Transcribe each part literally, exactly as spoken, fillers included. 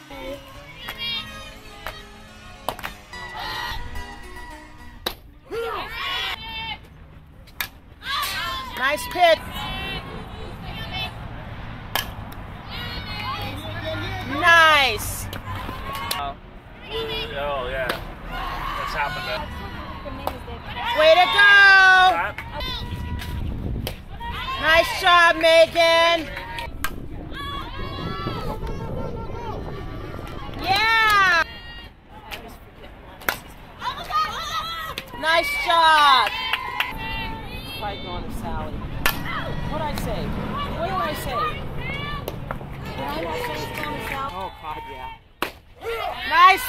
Nice pitch. Nice. Oh, oh yeah. That's happened. Way to go. Nice job, Megan. Yeah. Nice job. Probably going to Sally. What did I say? What did I say? Did I not say it's going to Sally? Oh, God, yeah. Nice.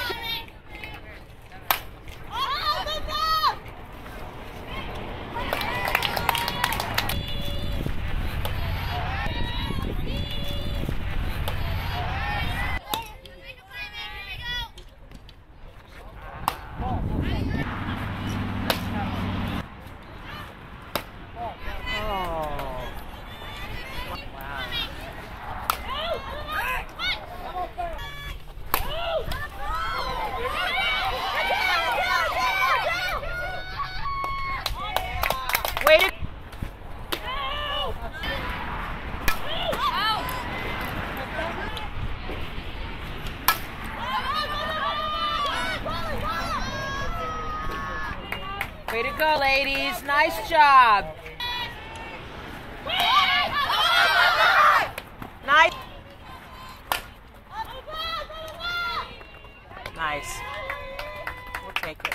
Wait a Way to go, ladies. Nice job. Nice. Nice. We'll take it.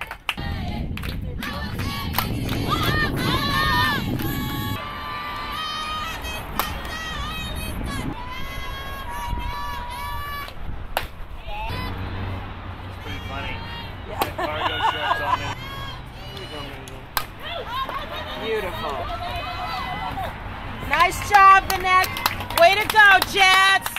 Pretty funny. Yeah. Cargo shorts on it. Beautiful. Nice job, Vanette. Way to go, Jets.